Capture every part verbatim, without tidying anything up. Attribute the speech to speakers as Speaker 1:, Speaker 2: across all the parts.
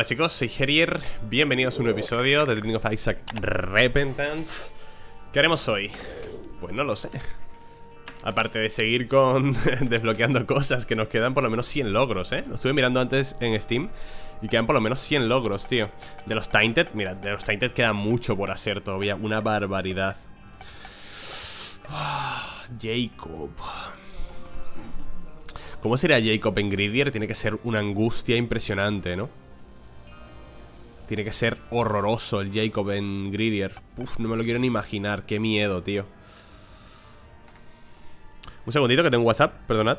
Speaker 1: Hola chicos, soy Herier, bienvenidos a un nuevo episodio de The Binding of Isaac Repentance. ¿Qué haremos hoy? Pues no lo sé. Aparte de seguir con desbloqueando cosas, que nos quedan por lo menos cien logros, ¿eh? Lo estuve mirando antes en Steam y quedan por lo menos cien logros, tío. De los Tainted, mira, de los Tainted queda mucho por hacer todavía, una barbaridad. Oh, Jacob. ¿Cómo sería Jacob en Gridier? Tiene que ser una angustia impresionante, ¿no? Tiene que ser horroroso el Jacob en Gridier. Uf, no me lo quiero ni imaginar. Qué miedo, tío. Un segundito que tengo WhatsApp, perdonad.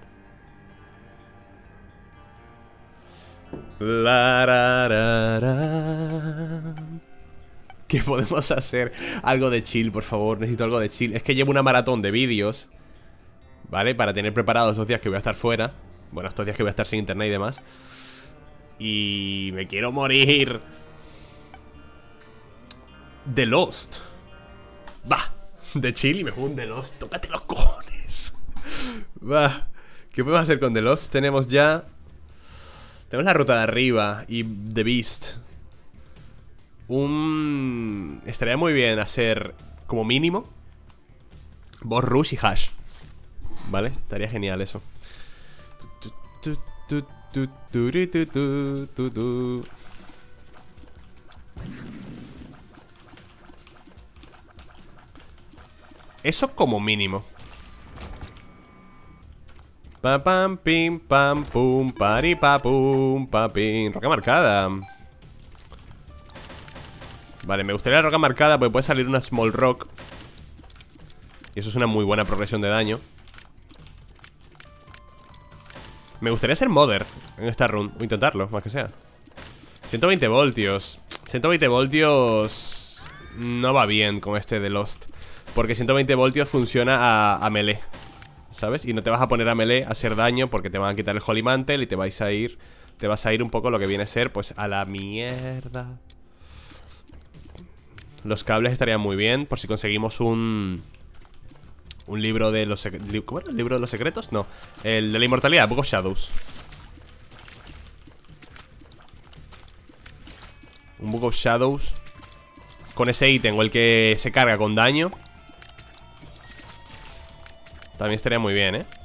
Speaker 1: La, ra, ra, ra. ¿Qué podemos hacer? Algo de chill, por favor. Necesito algo de chill. Es que llevo una maratón de vídeos, ¿vale? Para tener preparados esos días que voy a estar fuera. Bueno, estos días que voy a estar sin internet y demás. Y me quiero morir. The Lost. Va, de chill y me juego un The Lost. Tócate los cojones. Va. ¿Qué podemos hacer con The Lost? Tenemos ya Tenemos la ruta de arriba y The Beast. Un... Estaría muy bien hacer como mínimo Boss Rush y Hash, ¿vale? Estaría genial eso. Eso como mínimo. Pam pam pim pam pum pari pa pum pa pim. Roca marcada. Vale, me gustaría la roca marcada porque puede salir una small rock y eso es una muy buena progresión de daño. Me gustaría ser Mother en esta run, o intentarlo, más que sea. ciento veinte voltios. ciento veinte voltios no va bien con este de Lost, porque ciento veinte voltios funciona a, a melee, ¿sabes? Y no te vas a poner a melee a hacer daño porque te van a quitar el Holy Mantle y te vais a ir Te vas a ir un poco lo que viene a ser, pues, a la mierda. Los cables estarían muy bien por si conseguimos un... Un libro de los secretos. ¿Cómo era? ¿El libro de los secretos? No, el de la inmortalidad, Book of Shadows. Un Book of Shadows con ese ítem o el que se carga con daño también estaría muy bien, ¿eh?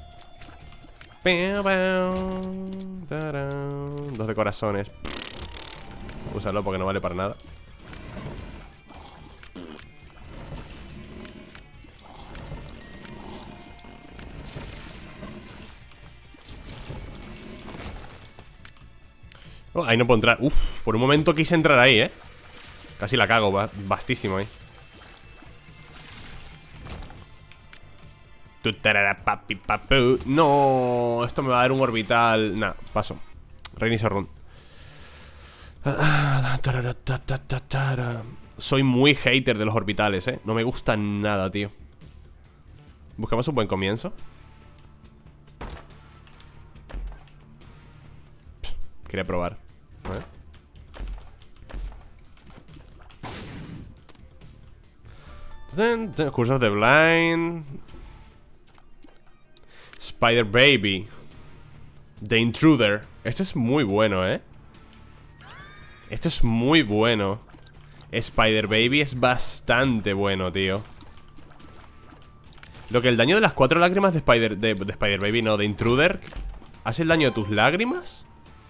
Speaker 1: Dos de corazones. Úsalo porque no vale para nada. Oh, ahí no puedo entrar. Uf, por un momento quise entrar ahí, eh. Casi la cago, va, bastísimo ahí. No, esto me va a dar un orbital. Nah, paso. Reinicio run. Soy muy hater de los orbitales, eh. No me gustan nada, tío. Buscamos un buen comienzo. Quería probar. A ver. Curse of the Blind. Spider Baby. The Intruder. Este es muy bueno, ¿eh? Este es muy bueno. Spider Baby es bastante bueno, tío. Lo que el daño de las cuatro lágrimas de Spider... De, de Spider Baby, no, de Intruder. ¿Hace el daño de tus lágrimas?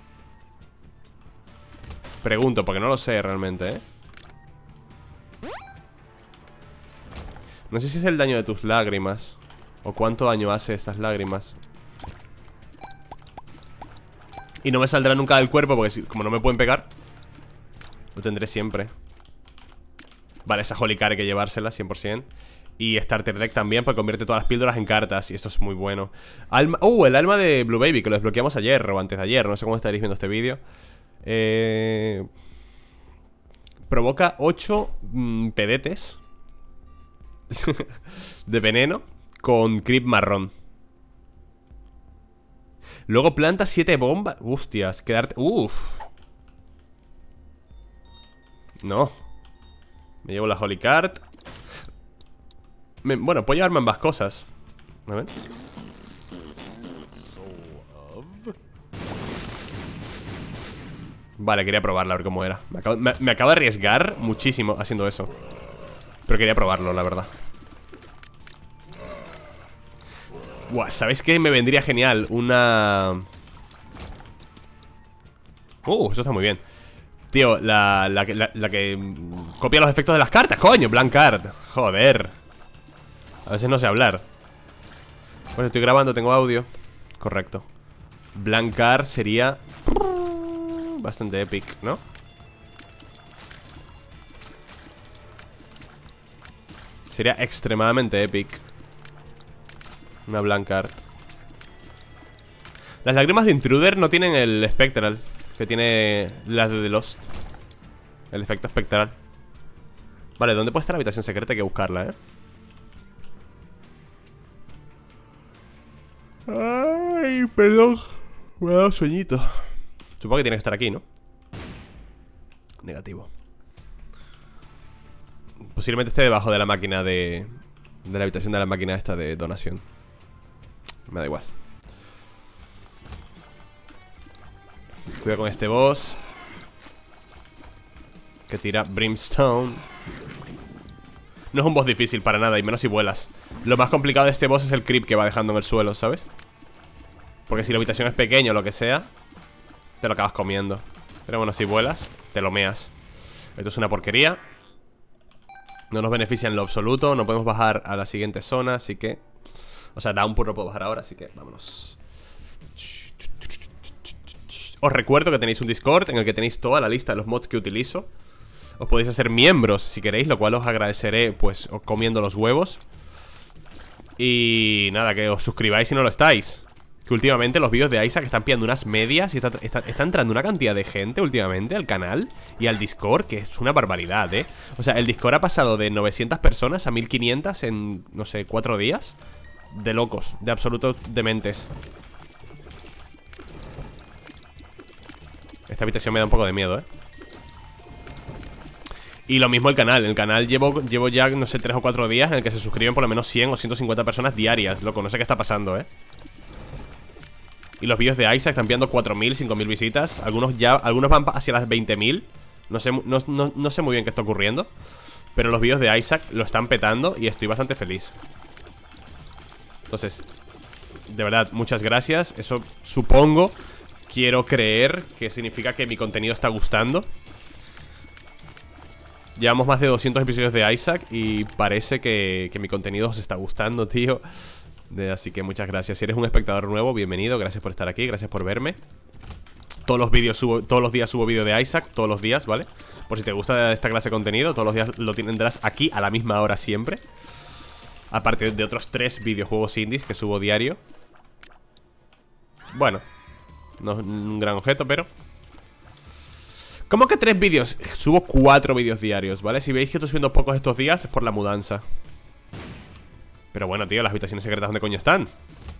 Speaker 1: Pregunto, porque no lo sé realmente, ¿eh? No sé si es el daño de tus lágrimas o cuánto daño hace estas lágrimas. Y no me saldrá nunca del cuerpo porque si, como no me pueden pegar, lo tendré siempre. Vale, esa Holy Card hay que llevársela cien por cien. Y Starter Deck también, porque convierte todas las píldoras en cartas. Y esto es muy bueno. Alma... Uh, el alma de Blue Baby, que lo desbloqueamos ayer o antes de ayer. No sé cómo estaréis viendo este vídeo. Eh... Provoca ocho mmm, pedetes de veneno con creep marrón. Luego planta siete bombas. Hostias, quedarte... Uff. No. Me llevo la Holy Card. Me... Bueno, puedo llevarme ambas cosas. A ver. Vale, quería probarla, a ver cómo era. Me acabo, me, me acabo de arriesgar muchísimo haciendo eso. Pero quería probarlo, la verdad. Buah, ¿sabéis qué? Me vendría genial una... Uh, eso está muy bien. Tío, la, la, la, la que copia los efectos de las cartas. Coño, blank card. Joder. A veces no sé hablar. Bueno, estoy grabando, tengo audio. Correcto. Blank card sería bastante epic, ¿no? Sería extremadamente epic una blank card. Las lágrimas de Intruder no tienen el Spectral que tiene las de The Lost. El efecto espectral. Vale, ¿dónde puede estar la habitación secreta? Hay que buscarla, ¿eh? Ay, perdón. Me ha dado sueñito. Supongo que tiene que estar aquí, ¿no? Negativo. Posiblemente esté debajo de la máquina de... De la habitación de la máquina esta de donación. Me da igual. Cuidado con este boss que tira Brimstone. No es un boss difícil para nada, y menos si vuelas. Lo más complicado de este boss es el creep que va dejando en el suelo, ¿sabes? Porque si la habitación es pequeña o lo que sea, te lo acabas comiendo. Pero bueno, si vuelas, te lo meas. Esto es una porquería. No nos beneficia en lo absoluto. No podemos bajar a la siguiente zona, así que... O sea, Downpour no puedo bajar ahora, así que vámonos. Os recuerdo que tenéis un Discord en el que tenéis toda la lista de los mods que utilizo. Os podéis hacer miembros si queréis, lo cual os agradeceré, pues, comiendo los huevos. Y nada, que os suscribáis si no lo estáis. Que últimamente los vídeos de Isaac están pillando unas medias y está, está, está entrando una cantidad de gente últimamente al canal y al Discord, que es una barbaridad, ¿eh? O sea, el Discord ha pasado de novecientas personas a mil quinientas en, no sé, cuatro días. De locos, de absolutos dementes. Esta habitación me da un poco de miedo, ¿eh? Y lo mismo el canal. El canal llevo, llevo ya, no sé, tres o cuatro días en el que se suscriben por lo menos cien o ciento cincuenta personas diarias. Loco, no sé qué está pasando, ¿eh? Y los vídeos de Isaac están pillando cuatro mil, cinco mil visitas. Algunos ya, algunos van hacia las veinte mil. No sé, no, no, no sé muy bien qué está ocurriendo, pero los vídeos de Isaac lo están petando y estoy bastante feliz. Entonces, de verdad, muchas gracias. Eso supongo, quiero creer que significa que mi contenido está gustando. Llevamos más de doscientos episodios de Isaac y parece que, que mi contenido os está gustando, tío. De, así que muchas gracias. Si eres un espectador nuevo, bienvenido. Gracias por estar aquí, gracias por verme. Todos los vídeos subo, todos los días subo vídeo de Isaac, todos los días, ¿vale? Por si te gusta esta clase de contenido, todos los días lo tendrás aquí a la misma hora siempre. Aparte de otros tres videojuegos indies que subo diario. Bueno, no es un gran objeto, pero... ¿Cómo que tres vídeos? Subo cuatro vídeos diarios, ¿vale? Si veis que estoy subiendo pocos estos días es por la mudanza. Pero bueno, tío, las habitaciones secretas, ¿dónde coño están?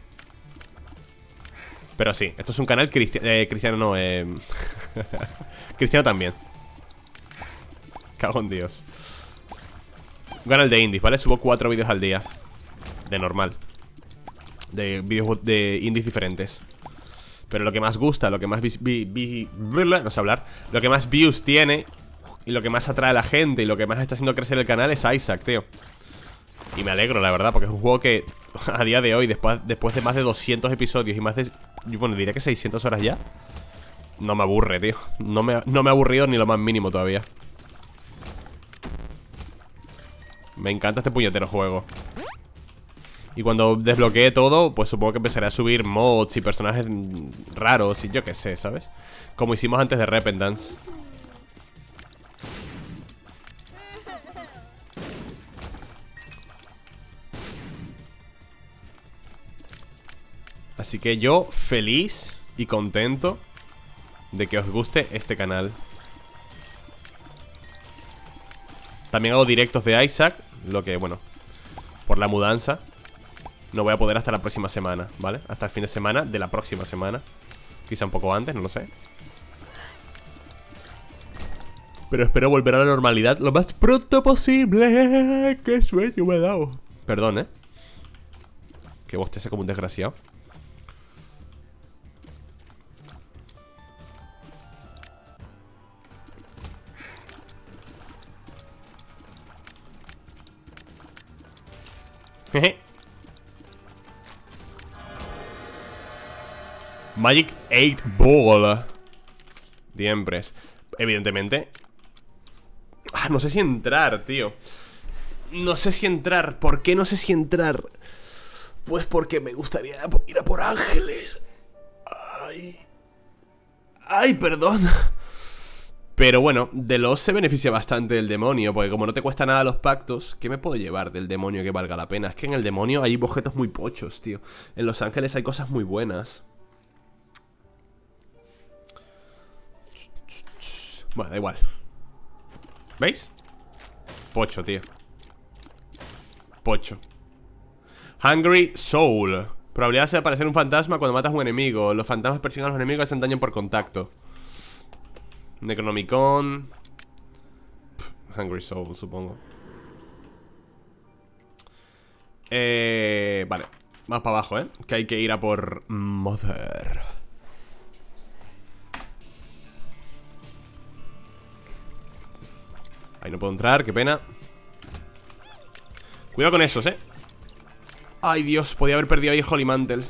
Speaker 1: Pero sí, esto es un canal cristi eh, cristiano, no, eh... cristiano también. Cago en Dios. Un canal de indies, ¿vale? Subo cuatro vídeos al día. De normal. De vídeos de indies diferentes. Pero lo que más gusta, lo que más vi, vi, vi, no sé hablar, lo que más views tiene y lo que más atrae a la gente y lo que más está haciendo crecer el canal es Isaac, tío. Y me alegro, la verdad, porque es un juego que a día de hoy, después, después de más de doscientos episodios y más de, bueno, diría que seiscientas horas ya, no me aburre, tío. No me, no me ha aburrido ni lo más mínimo todavía. Me encanta este puñetero juego. Y cuando desbloquee todo, pues supongo que empezaré a subir mods y personajes raros y yo qué sé, ¿sabes? Como hicimos antes de Repentance. Así que yo feliz y contento de que os guste este canal. También hago directos de Isaac, lo que, bueno, por la mudanza no voy a poder hasta la próxima semana, ¿vale? Hasta el fin de semana de la próxima semana. Quizá un poco antes, no lo sé. Pero espero volver a la normalidad lo más pronto posible. ¡Qué sueño me he dado! Perdón, ¿eh? Que bostece como un desgraciado. Jeje. Magic eight Ball. The Empress. Evidentemente. Ah, no sé si entrar, tío. No sé si entrar. ¿Por qué no sé si entrar? Pues porque me gustaría ir a por ángeles. Ay. Ay, perdón. Pero bueno, de los se beneficia bastante del demonio, porque como no te cuesta nada los pactos, ¿qué me puedo llevar del demonio que valga la pena? Es que en el demonio hay objetos muy pochos, tío. En los ángeles hay cosas muy buenas. Bueno, da igual. ¿Veis? Pocho, tío. Pocho. Hungry Soul. Probabilidad de aparecer un fantasma cuando matas a un enemigo. Los fantasmas persiguen a los enemigos y hacen daño por contacto. Necronomicon. Pff, Hungry Soul, supongo. Eh, vale. Más para abajo, ¿eh? Que hay que ir a por Mother. Ahí no puedo entrar, qué pena. Cuidado con esos, ¿eh? Ay, Dios, podía haber perdido ahí Holy Mantle.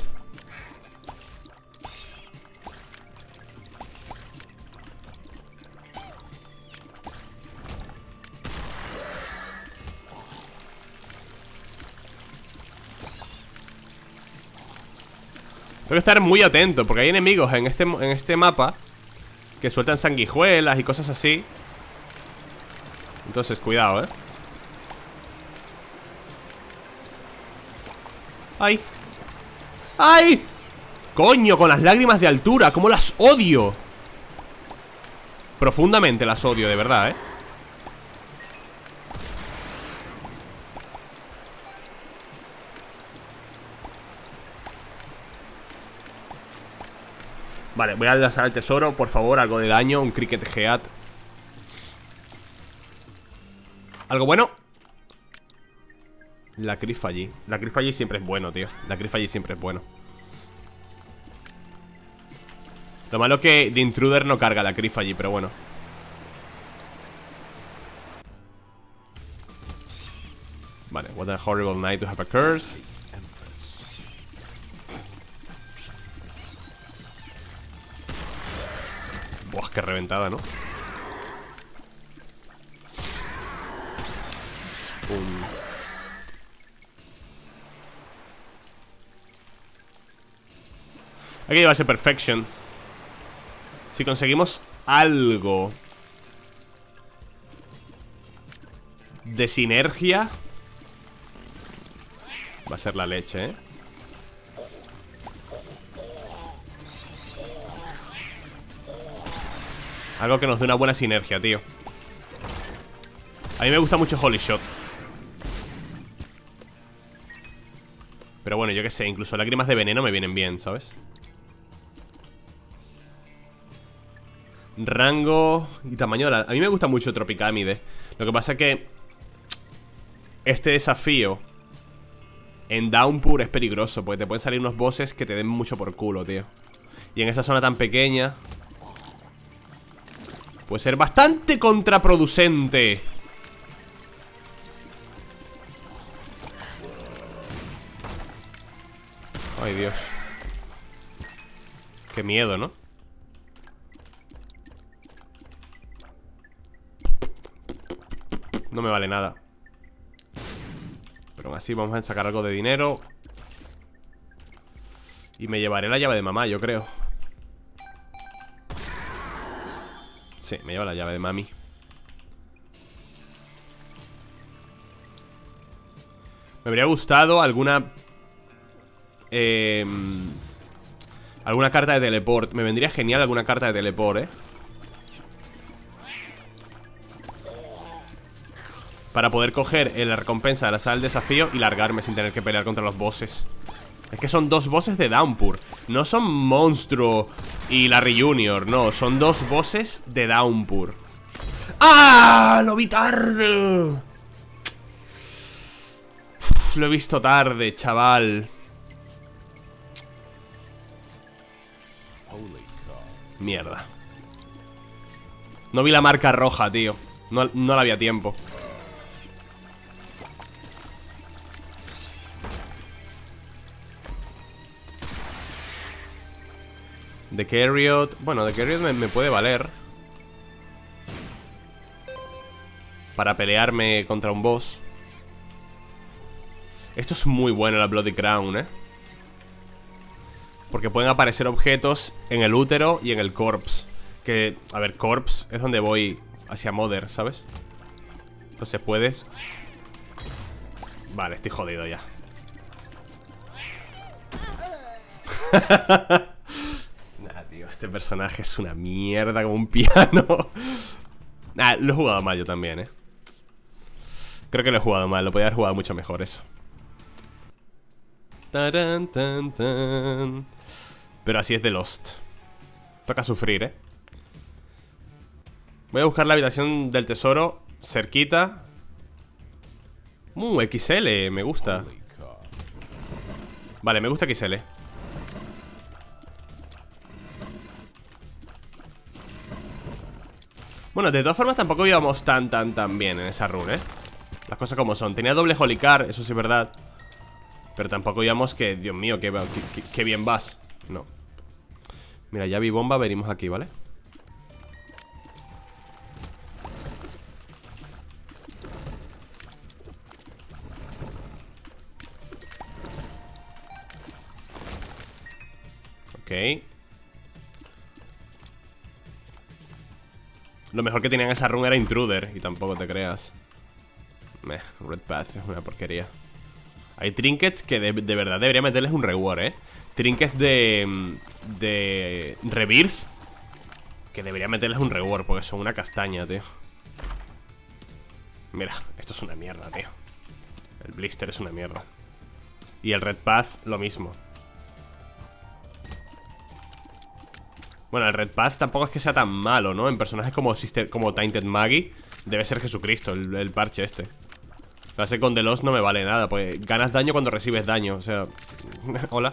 Speaker 1: Tengo que estar muy atento, porque hay enemigos en este, en este mapa que sueltan sanguijuelas y cosas así. Entonces, cuidado, ¿eh? ¡Ay! ¡Ay! ¡Coño! Con las lágrimas de altura, ¡cómo las odio! Profundamente las odio, de verdad, ¿eh? Vale, voy a lanzar al tesoro, por favor, algo de daño, un Cricket Head. ¿Algo bueno? La Crifallí. La Crifallí siempre es bueno, tío. La Crifallí siempre es bueno. Lo malo es que The Intruder no carga la Crifallí, pero bueno. Vale, what a horrible night to have a curse. Buah, qué reventada, ¿no? Un... Hay que llevarse Perfection. Si conseguimos algo de sinergia, va a ser la leche, ¿eh? Algo que nos dé una buena sinergia, tío. A mí me gusta mucho Holy Shot. Pero bueno, yo qué sé, incluso lágrimas de veneno me vienen bien, ¿sabes? Rango y tamaño. A mí me gusta mucho Tropicamide. Lo que pasa es que este desafío en Downpour es peligroso, porque te pueden salir unos bosses que te den mucho por culo, tío. Y en esa zona tan pequeña puede ser bastante contraproducente. Ay, Dios. Qué miedo, ¿no? No me vale nada. Pero aún así vamos a sacar algo de dinero. Y me llevaré la llave de mamá, yo creo. Sí, me lleva la llave de mami. Me habría gustado alguna... Eh, alguna carta de teleport. Me vendría genial alguna carta de teleport, eh. Para poder coger la recompensa de la sala del desafío y largarme sin tener que pelear contra los bosses. Es que son dos bosses de Downpour. No son Monstruo y Larry junior No, son dos bosses de Downpour. ¡Ah! Lo vi tarde. Uf, lo he visto tarde, chaval. Mierda. No vi la marca roja, tío. No, no la había tiempo. The Carriot. Bueno, The Carriot me, me puede valer para pelearme contra un boss. Esto es muy bueno, la Bloody Crown, ¿eh? Porque pueden aparecer objetos en el útero y en el corpse. Que, a ver, corpse es donde voy hacia Mother, ¿sabes? Entonces puedes... Vale, estoy jodido ya. Nah, tío, este personaje es una mierda como un piano. Nah, lo he jugado mal yo también, eh. Creo que lo he jugado mal, lo podía haber jugado mucho mejor eso. Taran, tan, tan. Pero así es de Lost. Toca sufrir, eh. Voy a buscar la habitación del tesoro cerquita. Uh, X L, me gusta. Vale, me gusta X L. Bueno, de todas formas tampoco íbamos tan, tan, tan bien en esa run, ¿eh? Las cosas como son. Tenía doble Holy Card, eso sí es verdad. Pero tampoco íbamos que, Dios mío, que, que, que bien vas. No. Mira, ya vi bomba, venimos aquí, ¿vale? Ok. Lo mejor que tenía en esa run era Intruder. Y tampoco te creas. Meh, Red Path es una porquería. Hay trinkets que de, de verdad debería meterles un reward, eh. Trinkets de... De... Rebirth, que debería meterles un reward, porque son una castaña, tío. Mira, esto es una mierda, tío. El blister es una mierda. Y el Red Path, lo mismo. Bueno, el Red Path tampoco es que sea tan malo, ¿no? En personajes como, Sister, como Tainted Maggie debe ser Jesucristo, el, el parche este. La sé con The Lost no me vale nada, pues ganas daño cuando recibes daño, o sea... Hola.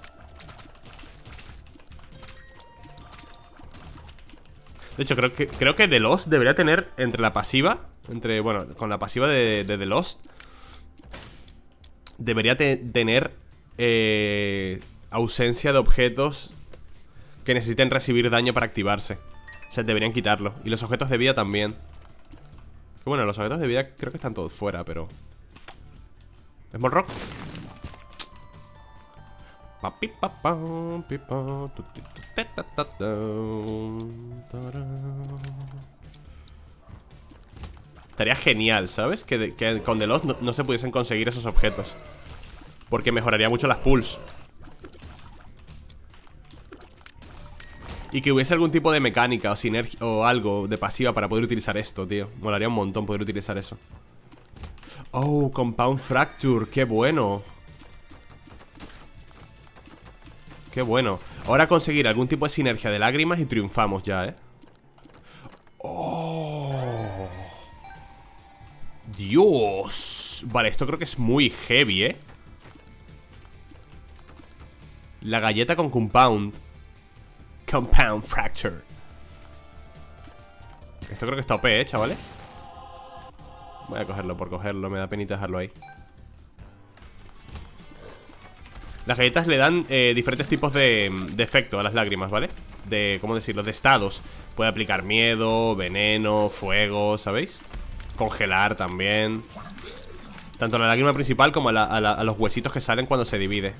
Speaker 1: De hecho, creo que, creo que The Lost debería tener entre la pasiva, entre, bueno, con la pasiva de, de The Lost, debería te, tener eh, ausencia de objetos que necesiten recibir daño para activarse. O sea, deberían quitarlo. Y los objetos de vida también. Que bueno, los objetos de vida creo que están todos fuera, pero... Small Rock. Estaría genial, ¿sabes? Que, de, que con The Lost no, no se pudiesen conseguir esos objetos, porque mejoraría mucho las pulls. Y que hubiese algún tipo de mecánica o sinergia o algo de pasiva para poder utilizar esto, tío. Molaría un montón poder utilizar eso. Oh, Compound Fracture, qué bueno. Qué bueno. Ahora conseguir algún tipo de sinergia de lágrimas y triunfamos ya, ¿eh? Oh. Dios. Vale, esto creo que es muy heavy, ¿eh? La galleta con Compound. Compound Fracture. Esto creo que está O P, ¿eh, chavales? Voy a cogerlo por cogerlo, me da penita dejarlo ahí. Las galletas le dan eh, diferentes tipos de, de efecto a las lágrimas, ¿vale? De, ¿cómo decirlo? De estados. Puede aplicar miedo, veneno, fuego, ¿sabéis? Congelar también. Tanto a la lágrima principal como a, la, a, la, a los huesitos que salen cuando se divide.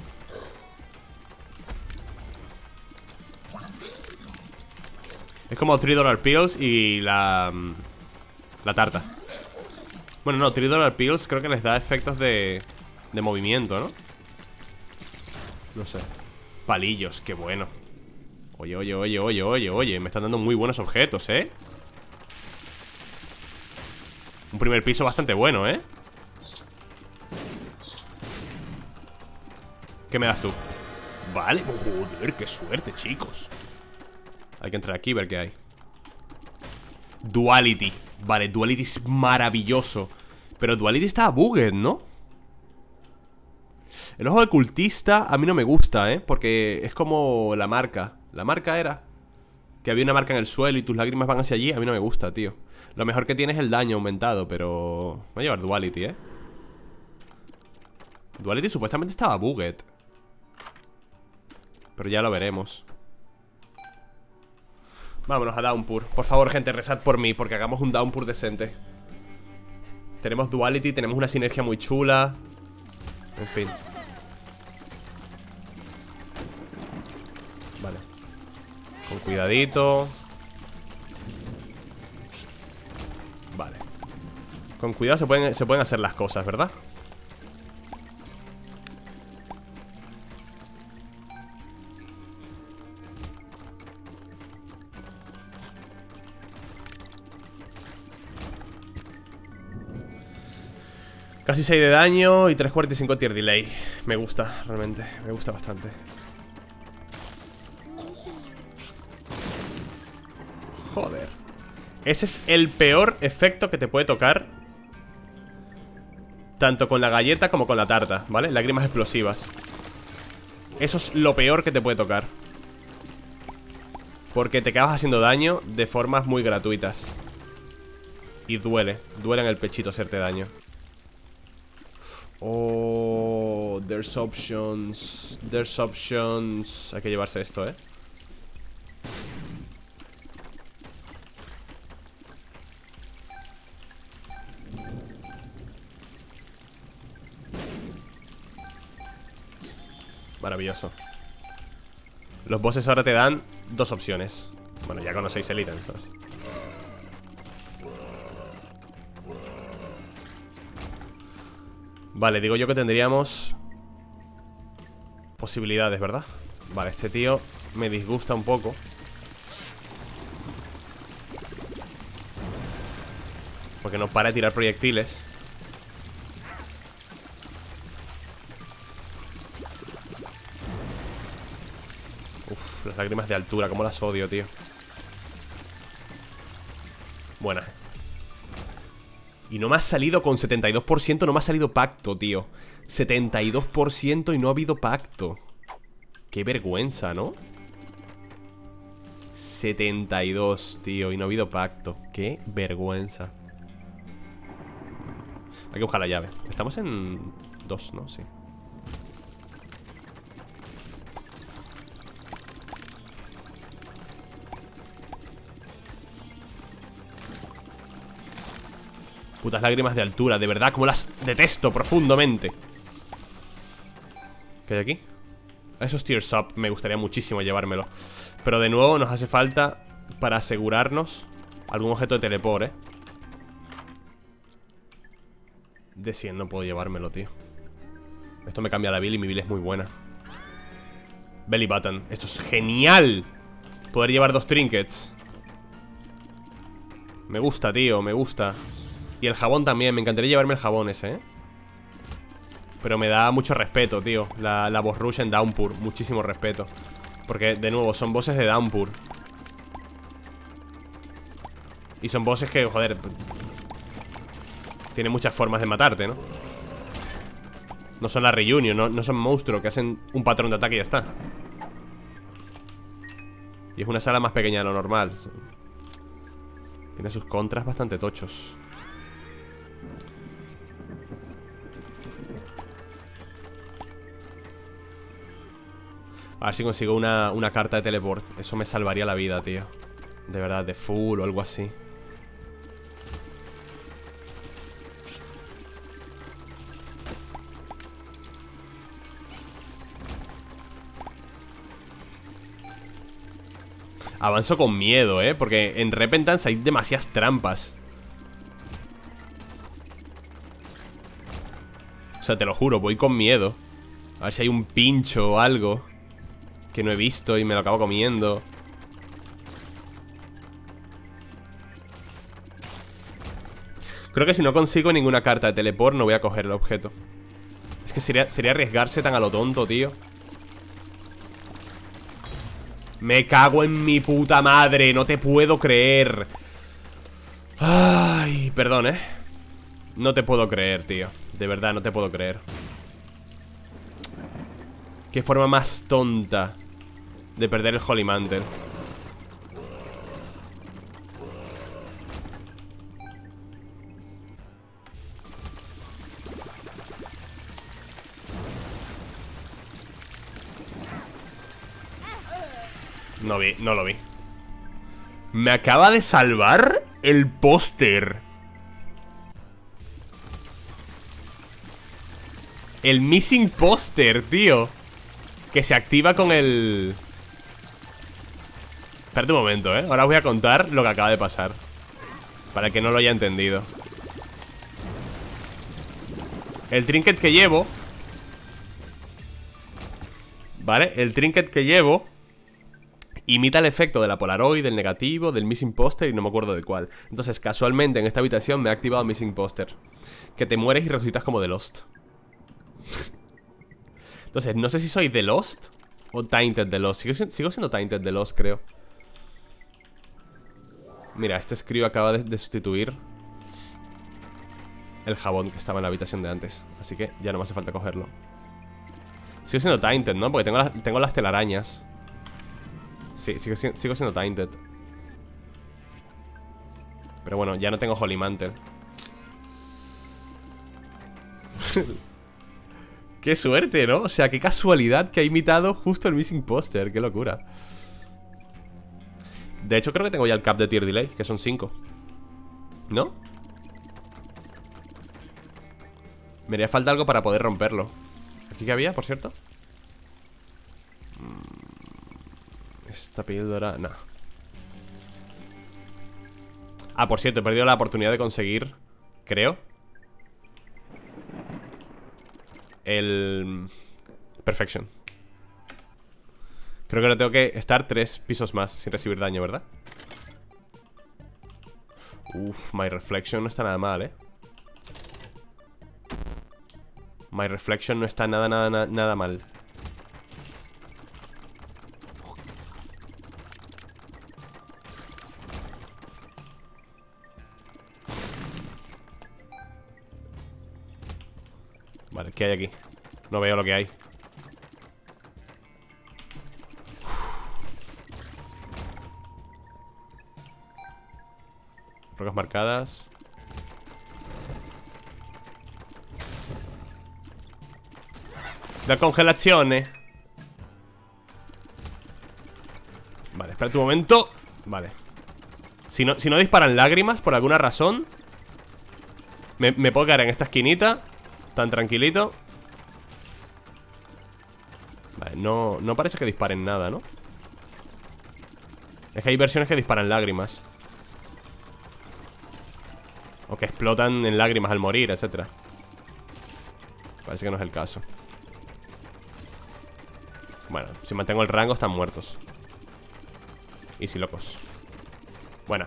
Speaker 1: Es como tres dollar pills y la... La tarta. Bueno, no, tres dollar pills creo que les da efectos de... De movimiento, ¿no? No sé. Palillos, qué bueno. Oye, oye, oye, oye, oye, oye. Me están dando muy buenos objetos, ¿eh? Un primer piso bastante bueno, ¿eh? ¿Qué me das tú? Vale, joder, qué suerte, chicos. Hay que entrar aquí y ver qué hay. Duality. Vale, Duality es maravilloso. Pero Duality está bugged, ¿no? El ojo de cultista a mí no me gusta, ¿eh? Porque es como la marca. La marca era que había una marca en el suelo y tus lágrimas van hacia allí. A mí no me gusta, tío. Lo mejor que tiene es el daño aumentado, pero... Voy a llevar Duality, ¿eh? Duality supuestamente estaba bugged, pero ya lo veremos. Vámonos a Downpour. Por favor, gente, rezad por mí, porque hagamos un Downpour decente. Tenemos Duality, tenemos una sinergia muy chula. En fin. Vale. Con cuidadito. Vale. Con cuidado se pueden, se pueden hacer las cosas, ¿verdad? Casi seis de daño y tres cuarenta y cinco tier delay. Me gusta, realmente, me gusta bastante. Joder. Ese es el peor efecto que te puede tocar, tanto con la galleta como con la tarta, ¿vale? Lágrimas explosivas. Eso es lo peor que te puede tocar, porque te acabas haciendo daño de formas muy gratuitas. Y duele, duele en el pechito hacerte daño. Oh, there's options. There's options. Hay que llevarse esto, ¿eh? Maravilloso. Los bosses ahora te dan dos opciones. Bueno, ya conocéis el ítem, ¿sabes? Vale, digo yo que tendríamos posibilidades, ¿verdad? Vale, este tío me disgusta un poco, porque no para de tirar proyectiles. Uf, las lágrimas de altura, cómo las odio, tío. Buena. Y no me ha salido con setenta y dos por ciento, no me ha salido pacto, tío. setenta y dos por ciento y no ha habido pacto. Qué vergüenza, ¿no? setenta y dos, tío, y no ha habido pacto. Qué vergüenza. Hay que buscar la llave. Estamos en dos, ¿no? Sí. Putas lágrimas de altura, de verdad, como las detesto profundamente. ¿Qué hay aquí? Esos tears up, me gustaría muchísimo llevármelo. Pero de nuevo nos hace falta, para asegurarnos, algún objeto de teleport, ¿eh? De cien no puedo llevármelo, tío. Esto me cambia la build y mi build es muy buena. Belly button, esto es genial. Poder llevar dos trinkets. Me gusta, tío, me gusta. Y el jabón también, me encantaría llevarme el jabón ese, ¿eh? Pero me da mucho respeto, tío. La, la boss rush en Downpour, muchísimo respeto. Porque, de nuevo, son bosses de Downpour. Y son bosses que, joder, tienen muchas formas de matarte, ¿no? No son la reunion, no, no son monstruos que hacen un patrón de ataque y ya está. Y es una sala más pequeña de lo normal. Tiene sus contras bastante tochos. A ver si consigo una, una carta de teleport. Eso me salvaría la vida, tío. De verdad, de full o algo así. Avanzo con miedo, ¿eh? Porque en Repentance hay demasiadas trampas. O sea, te lo juro, voy con miedo. A ver si hay un pincho o algo que no he visto y me lo acabo comiendo. Creo que si no consigo ninguna carta de teleport no voy a coger el objeto. Es que sería, sería arriesgarse tan a lo tonto, tío. Me cago en mi puta madre, no te puedo creer. Ay, perdón, ¿eh? No te puedo creer, tío. De verdad, no te puedo creer. Qué forma más tonta de perder el Holy Mantle. No vi, no lo vi. Me acaba de salvar el póster. El missing póster, tío. Que se activa con el... Espérate un momento, eh. Ahora os voy a contar lo que acaba de pasar, para el que no lo haya entendido. El trinket que llevo, ¿vale? El trinket que llevo imita el efecto de la Polaroid, del negativo, del missing poster y no me acuerdo de cuál. Entonces, casualmente en esta habitación me ha activado missing poster, que te mueres y resucitas como The Lost. Entonces, no sé si soy The Lost o Tainted The Lost. Sigo, sigo siendo Tainted The Lost, creo. Mira, este Screw acaba de, de sustituir el jabón que estaba en la habitación de antes, así que ya no me hace falta cogerlo. Sigo siendo Tainted, ¿no? Porque tengo, la, tengo las telarañas. Sí, sigo, sigo siendo Tainted. Pero bueno, ya no tengo Holy Mantle. Qué suerte, ¿no? O sea, qué casualidad que ha imitado justo el missing poster. Qué locura. De hecho, creo que tengo ya el cap de tier delay, que son cinco. ¿No? Me haría falta algo para poder romperlo. ¿Aquí qué había, por cierto? Esta píldora... No. Ah, por cierto, he perdido la oportunidad de conseguir, creo, el... Perfection. Creo que ahora tengo que estar tres pisos más sin recibir daño, ¿verdad? Uf, My Reflection no está nada mal, ¿eh? My Reflection no está nada, nada, nada, nada mal. Vale, ¿qué hay aquí? No veo lo que hay. Rocas marcadas. La congelación. Vale, espérate un momento. Vale. Si no, si no disparan lágrimas por alguna razón, me, me puedo quedar en esta esquinita tan tranquilito. Vale, no, no parece que disparen nada, ¿no? Es que hay versiones que disparan lágrimas, o que explotan en lágrimas al morir, etcétera. Parece que no es el caso. Bueno, si mantengo el rango están muertos. Easy, locos. Buena.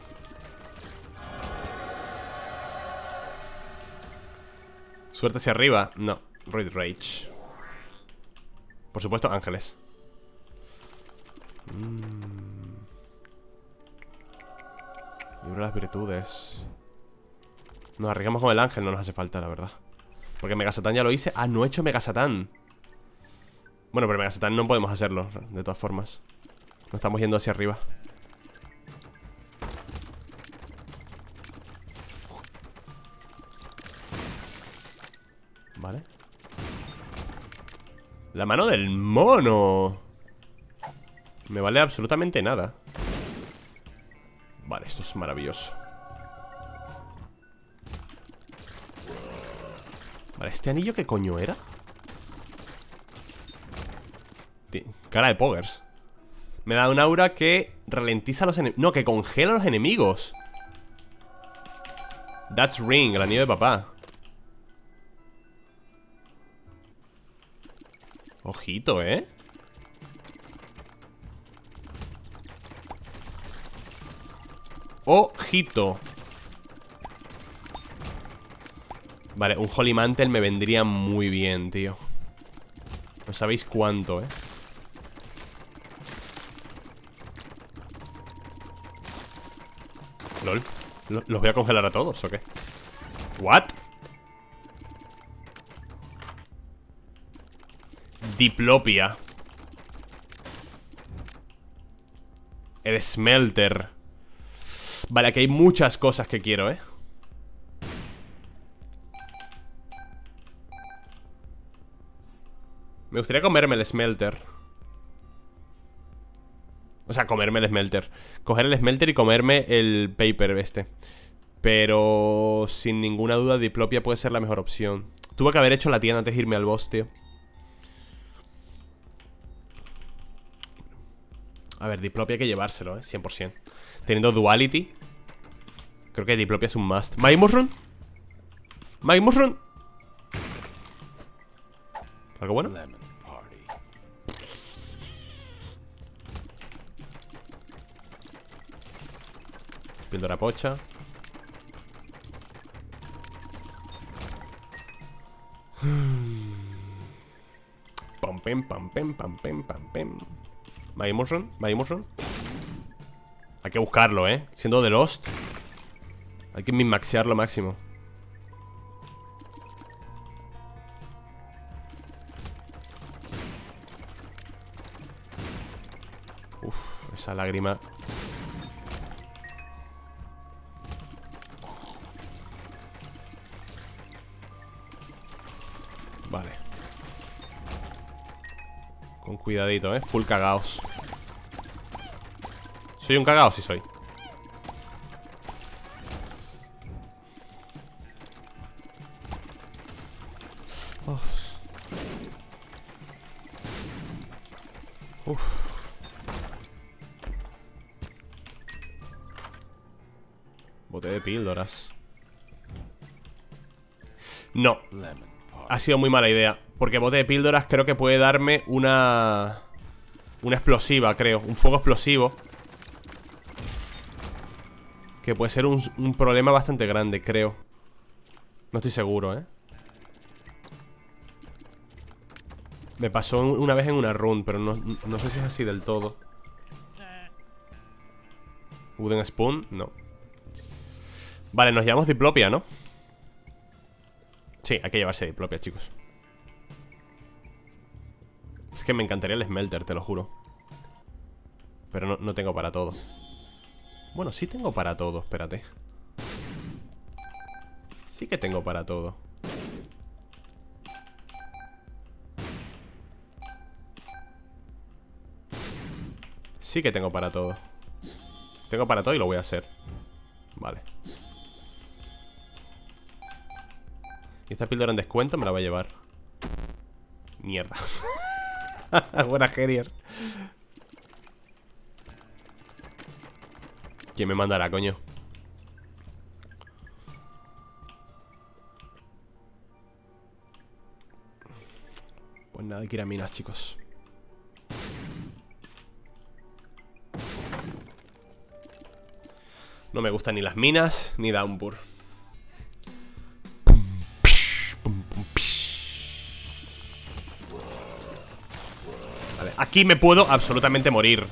Speaker 1: Suerte hacia arriba. No, Red Rage. Por supuesto, ángeles. mm. Libro de las virtudes. Nos arriesgamos con el ángel, no nos hace falta, la verdad. Porque Megasatán ya lo hice. Ah, no he hecho Megasatán. Bueno, pero Megasatán no podemos hacerlo, de todas formas. Nos estamos yendo hacia arriba. Vale. La mano del mono. Me vale absolutamente nada. Vale, esto es maravilloso. Vale, ¿este anillo qué coño era? Cara de poggers. Me da un aura que ralentiza a los enemigos. No, que congela a los enemigos. That's Ring, el anillo de papá. Ojito, ¿eh? Ojito. Vale, un Holy Mantle me vendría muy bien, tío. No sabéis cuánto, ¿eh? Lol. ¿Los voy a congelar a todos o qué? ¿What? Diplopia. El Smelter. Vale, aquí hay muchas cosas que quiero, ¿eh? Me gustaría comerme el Smelter. O sea, comerme el smelter. Coger el smelter y comerme el paper este. Pero sin ninguna duda Diplopia puede ser la mejor opción. Tuve que haber hecho la tienda antes de irme al boss, tío. A ver, Diplopia hay que llevárselo, eh, cien por cien. Teniendo Duality, creo que Diplopia es un must. ¿Mike Mushroom? ¿Mike Mushroom? ¿Algo bueno? Píldora pocha. Pam, pem, pam, pem, pam, pem, pam, pem. Mike Mushroom, Mike Mushroom. Hay que buscarlo, eh. Siendo de Lost, hay que min-maxear lo máximo. Uf, esa lágrima. Vale. Con cuidadito, eh. Full cagaos. ¿Soy un cagao? Sí soy. Uf. Uf. Bote de píldoras. No. Ha sido muy mala idea. Porque bote de píldoras creo que puede darme una... Una explosiva, creo. Un fuego explosivo. Que puede ser un, un problema bastante grande, creo. No estoy seguro, ¿eh? Me pasó una vez en una run, pero no, no sé si es así del todo. Wooden Spoon, no. Vale, nos llevamos Diplopia, ¿no? Sí, hay que llevarse Diplopia, chicos. Es que me encantaría el Smelter, te lo juro. Pero no, no tengo para todo. Bueno, sí tengo para todo, espérate. Sí que tengo para todo. Sí que tengo para todo. Tengo para todo y lo voy a hacer. Vale. Y esta píldora en descuento me la voy a llevar. Mierda. Buena Gerier. ¿Quién me mandará, coño? Pues nada, hay que ir a minas, chicos. No me gustan ni las minas ni Downpour. Vale, aquí me puedo absolutamente morir.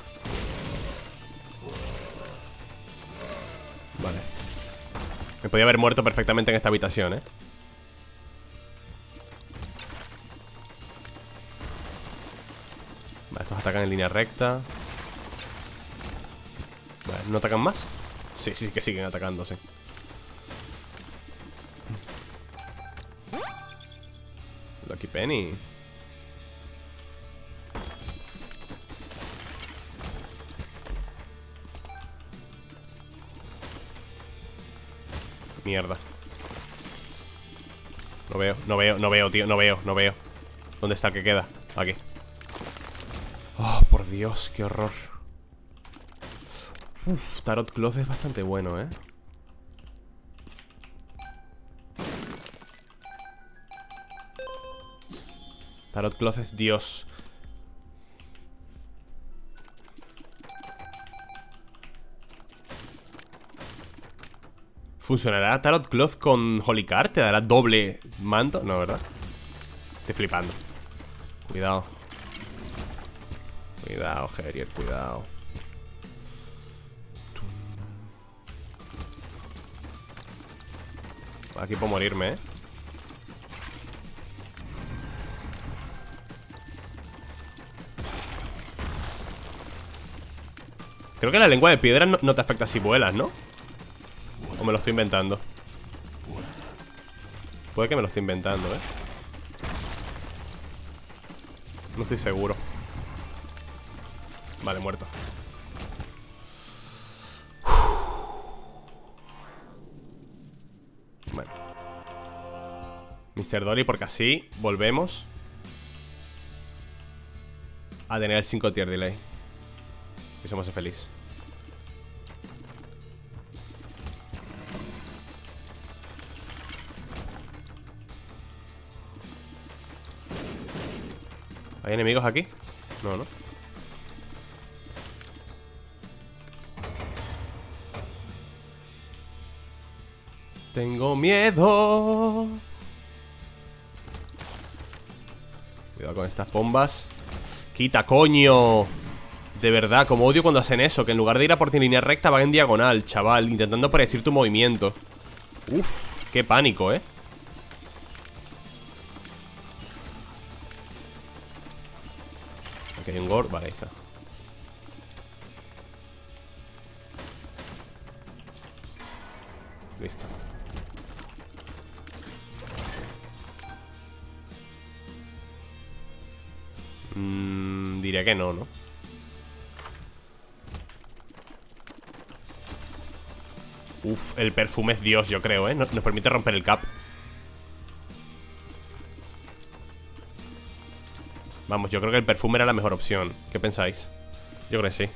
Speaker 1: Vale. Me podía haber muerto perfectamente en esta habitación, ¿eh? Vale, estos atacan en línea recta. Vale, ¿no atacan más? Sí, sí, que siguen atacándose. Lucky Penny. Mierda. No veo, no veo, no veo, tío, no veo, no veo. ¿Dónde está el que queda? Aquí. Oh, por Dios, qué horror. Uf, Tarot Cloth es bastante bueno, ¿eh? Tarot Cloth es Dios. ¿Funcionará Tarot Cloth con Holy Card? ¿Te dará doble manto? No, ¿verdad? Estoy flipando. Cuidado. Cuidado, Gerier, cuidado. Aquí puedo morirme, ¿eh? Creo que la lengua de piedra no, no te afecta si vuelas, ¿no? ¿O me lo estoy inventando? Puede que me lo esté inventando, ¿eh? No estoy seguro. Vale, muerto. mister Dolly, porque así volvemos a tener el cinco tier delay. Y somos felices. ¿Hay enemigos aquí? No, no. Tengo miedo. Cuidado con estas bombas. Quita, coño. De verdad, como odio cuando hacen eso. Que en lugar de ir a por ti en línea recta van en diagonal, chaval, intentando predecir tu movimiento. Uf, qué pánico, eh. Aquí hay un gore, vale, ahí está. Listo. Mm, diría que no, ¿no? Uf, el perfume es Dios, yo creo, ¿eh? Nos, nos permite romper el cap. Vamos, yo creo que el perfume era la mejor opción. ¿Qué pensáis? Yo creo que sí.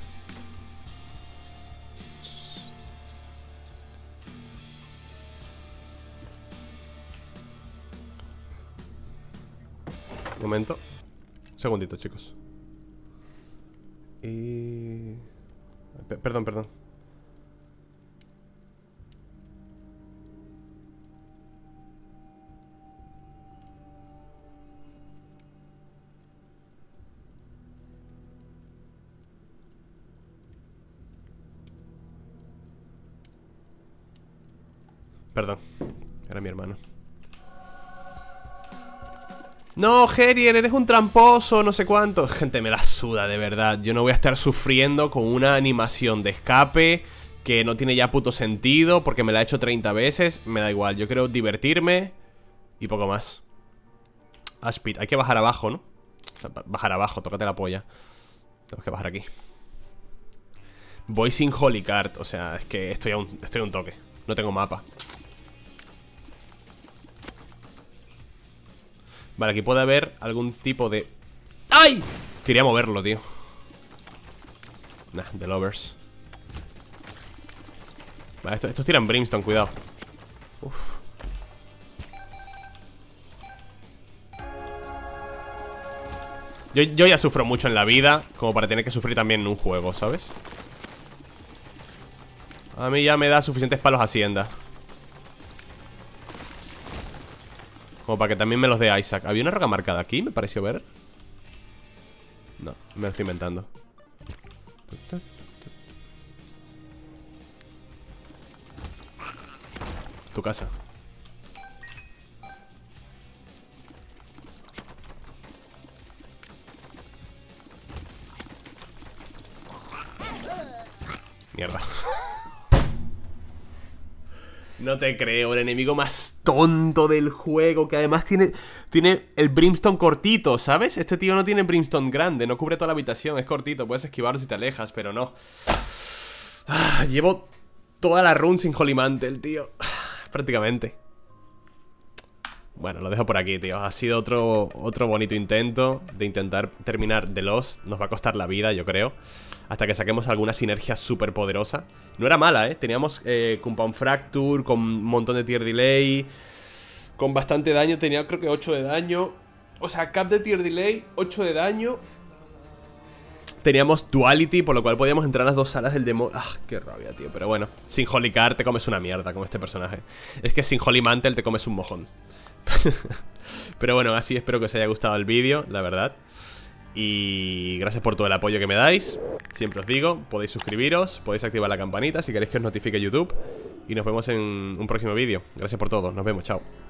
Speaker 1: Un momento. Un segundito, chicos. Y... P- Perdón, perdón. Perdón, era mi hermano. No, Gerier, eres un tramposo, no sé cuánto. Gente, me la suda, de verdad. Yo no voy a estar sufriendo con una animación de escape que no tiene ya puto sentido porque me la he hecho treinta veces. Me da igual, yo quiero divertirme y poco más. Aspid, hay que bajar abajo, ¿no? O sea, bajar abajo, tócate la polla. Tenemos que bajar aquí. Voy sin Holy Card, o sea, es que estoy a un, estoy a un toque. No tengo mapa. Vale, aquí puede haber algún tipo de... ¡Ay! Quería moverlo, tío. Nah, The Lovers. Vale, estos, estos tiran Brimstone, cuidado. Uf. Yo, yo ya sufro mucho en la vida como para tener que sufrir también en un juego, ¿sabes? A mí ya me da suficientes palos Hacienda como para que también me los dé Isaac. ¿Había una roca marcada aquí? Me pareció ver. No, me lo estoy inventando. Tu casa. Mierda. No te creo, el enemigo más tonto del juego. Que además tiene, tiene el Brimstone cortito, ¿sabes? Este tío no tiene Brimstone grande, no cubre toda la habitación, es cortito. Puedes esquivarlo si te alejas, pero no. ah, Llevo toda la run sin Holy Mantle, tío. Prácticamente. Bueno, lo dejo por aquí, tío. Ha sido otro, otro bonito intento de intentar terminar The Lost. Nos va a costar la vida, yo creo, hasta que saquemos alguna sinergia súper poderosa. No era mala, ¿eh? Teníamos eh, Compound Fracture, con un montón de tier delay, con bastante daño. Tenía creo que ocho de daño. O sea, cap de tier delay, ocho de daño. Teníamos Duality, por lo cual podíamos entrar a las dos salas del demonio. Ah, qué rabia, tío. Pero bueno, sin Holy Card te comes una mierda con este personaje. Es que sin Holy Mantle te comes un mojón. Pero bueno, así espero que os haya gustado el vídeo, la verdad. Y gracias por todo el apoyo que me dais. Siempre os digo, podéis suscribiros, podéis activar la campanita si queréis que os notifique YouTube. Y nos vemos en un próximo vídeo. Gracias por todo, nos vemos, chao.